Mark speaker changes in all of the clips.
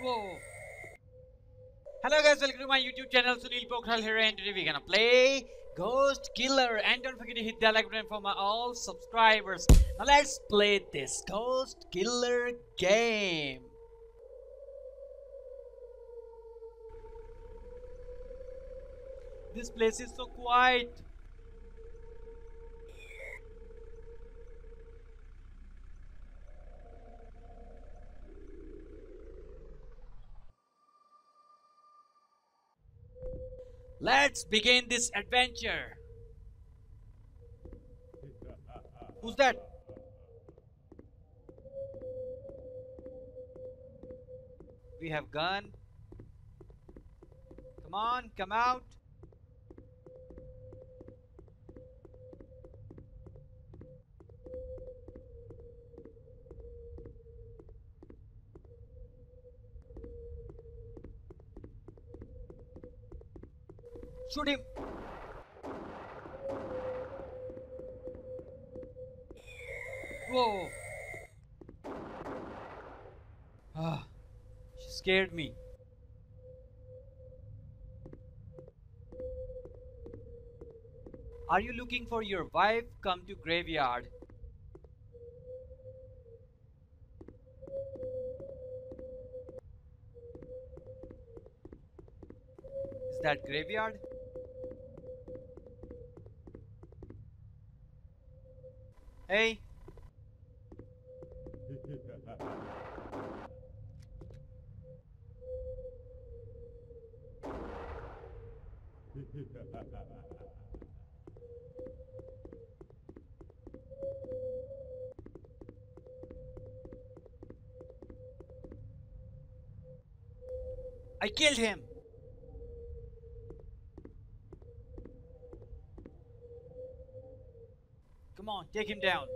Speaker 1: Whoa. Hello guys, welcome to my YouTube channel. Sunil Pokhriyal here, and today we're gonna play Ghost Killer. And don't forget to hit the like button for my all subscribers. Now let's play this Ghost Killer game. This place is so quiet. Let's begin this adventure. Who's that? We have gun. Come on, come out. Shoot him. Whoa. Ah, she scared me. Are you looking for your wife? Come to graveyard. Is that graveyard? Hey. I killed him. Come on, take him down.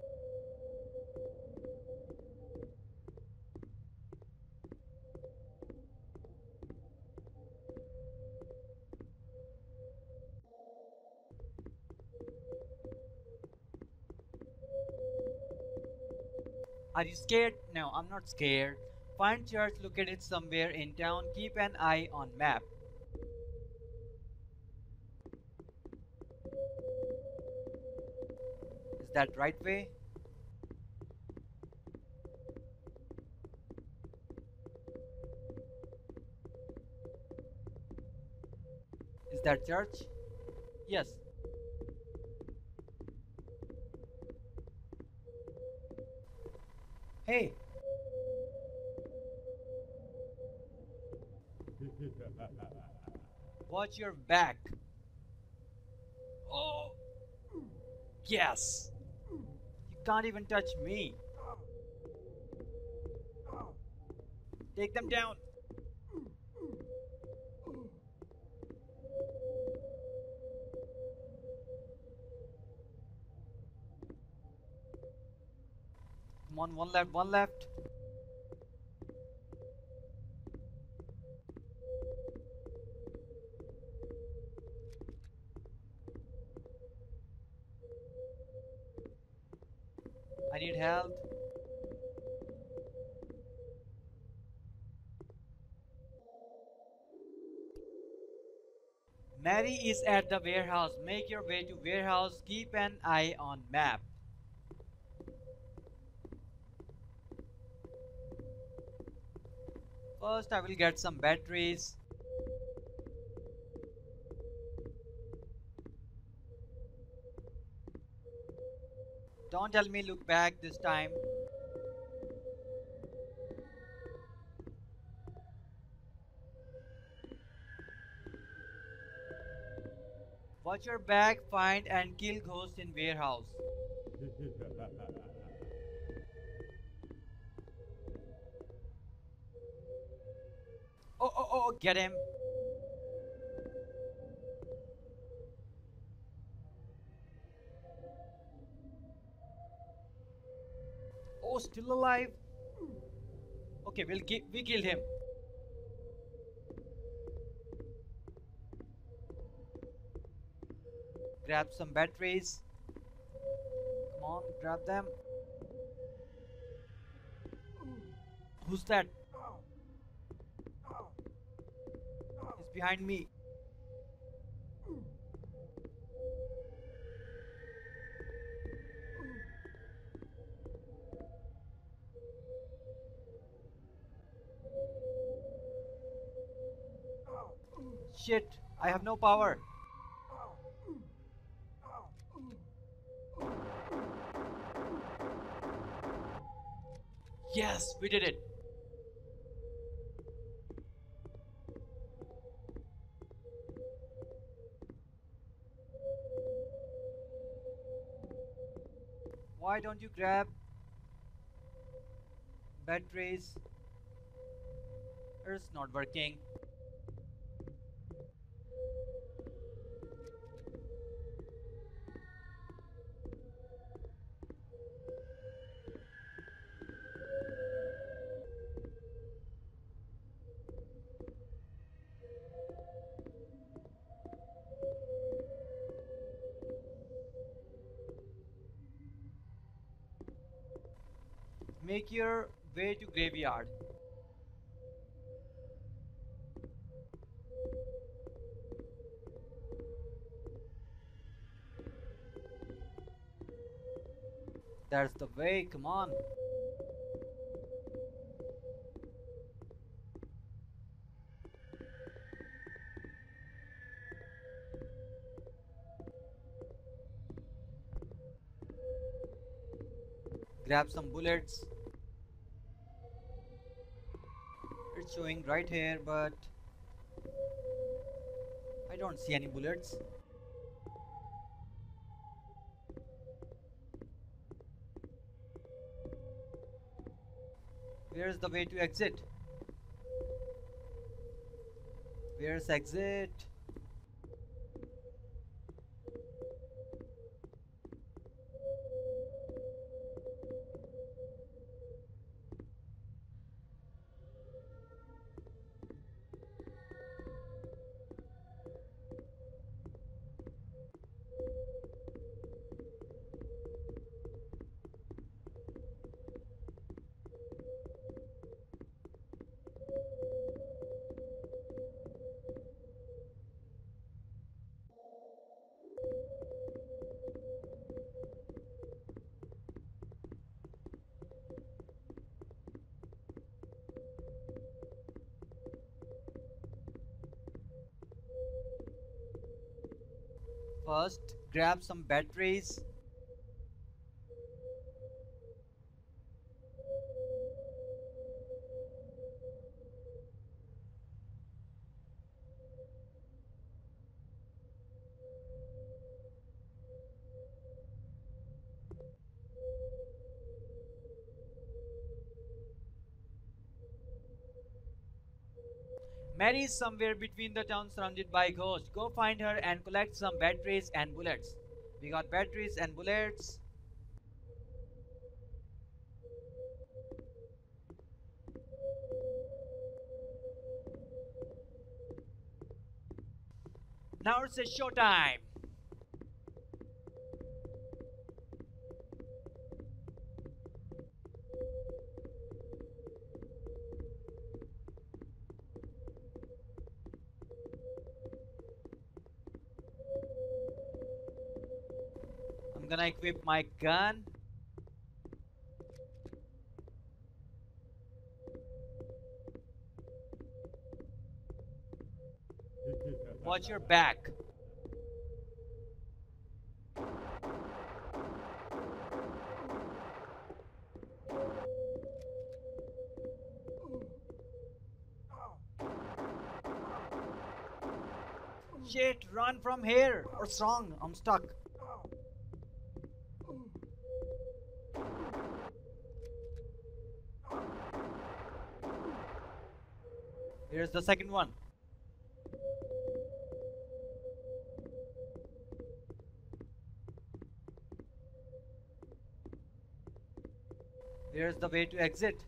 Speaker 1: Are you scared? No, I'm not scared. Find church located somewhere in town. Keep an eye on map. Is that right way? Is that church? Yes. Hey. Watch your back. Oh. Yes. You can't even touch me. Take them down. Come on, one left, one left. I need help. Mary is at the warehouse. Make your way to warehouse. Keep an eye on map. First, I will get some batteries. Don't tell me look back this time. Watch your back, find and kill ghost in warehouse. Oh, get him. Oh, still alive. Okay, we killed him. Grab some batteries. Come on, grab them. Who's that? behind me. Shit, I have no power. Yes, we did it. Why don't you grab batteries? It's not working. Make your way to graveyard. That's the way, come on. Grab some bullets. It's showing right here, but I don't see any bullets. Where's the way to exit? Where's exit? First, grab some batteries. Mary is somewhere between the towns surrounded by ghosts. Go find her and collect some batteries and bullets. We got batteries and bullets. Now it's a showtime. I'm gonna equip my gun. Watch your back. Shit, run from here. What's wrong? I'm stuck. Here's the second one. Here's the way to exit.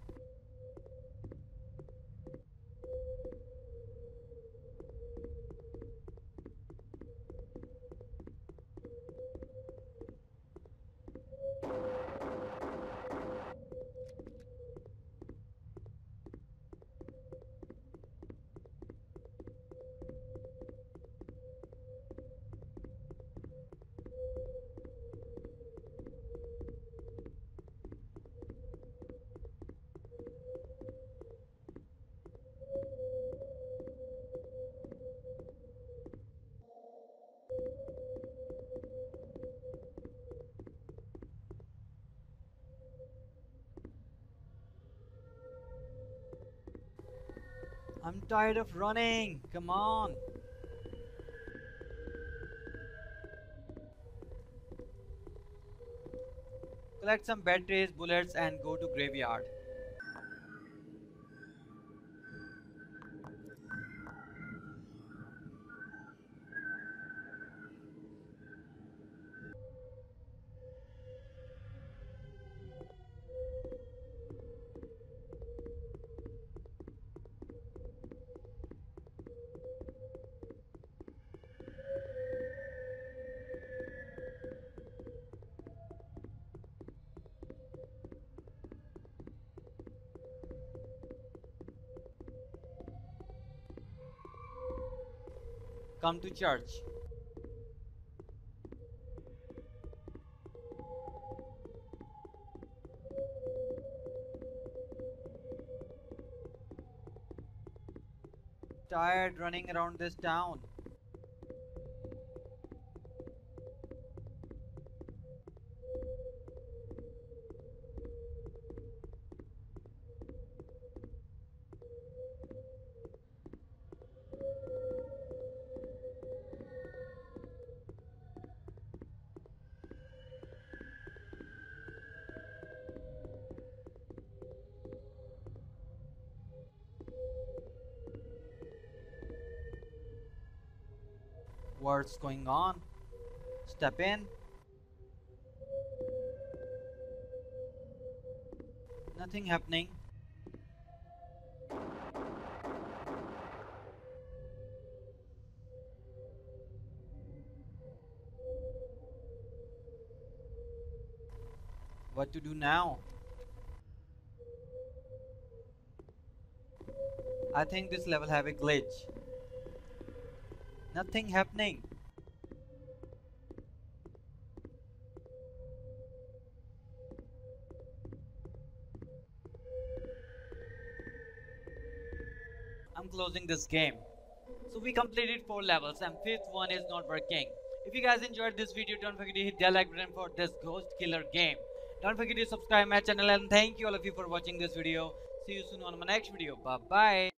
Speaker 1: I'm tired of running. Come on. Collect some batteries, bullets, and go to graveyard. Come to church. Tired running around this town. What's going on? Step in. Nothing happening. What to do now? I think this level have a glitch. Nothing happening. I'm closing this game. So we completed 4 levels and 5th one is not working. If you guys enjoyed this video, don't forget to hit the like button for this ghost killer game. Don't forget to subscribe my channel and thank you all of you for watching this video. See you soon on my next video. Bye bye.